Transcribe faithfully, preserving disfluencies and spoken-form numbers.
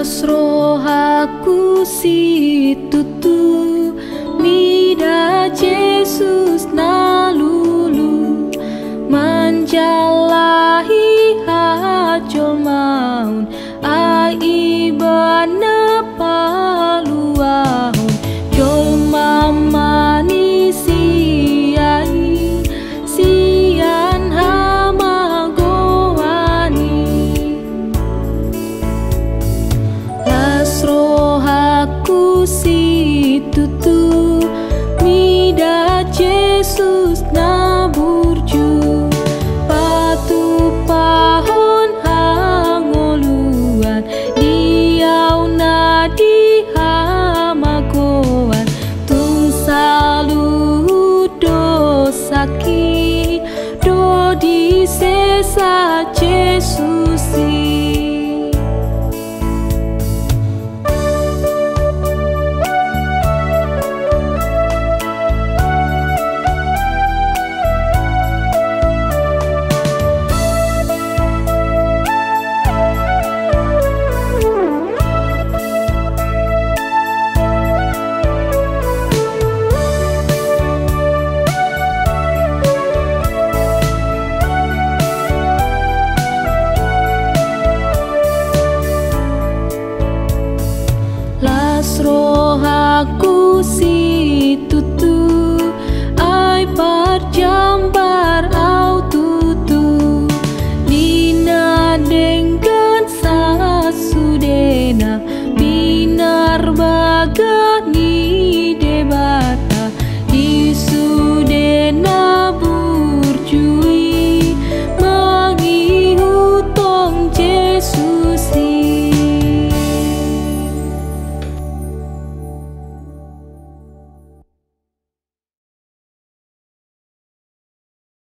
Rohaku si tutu mida Jesus na lulu manjalahi hajol maun ai ibana paluahun jol mamani siai sian hamagoani las rohaku si tutu mida Jesus na burju patu pahon hangoluan diau na di hamagoan tung saludo saki do di sesa Jesusi. Las rohaku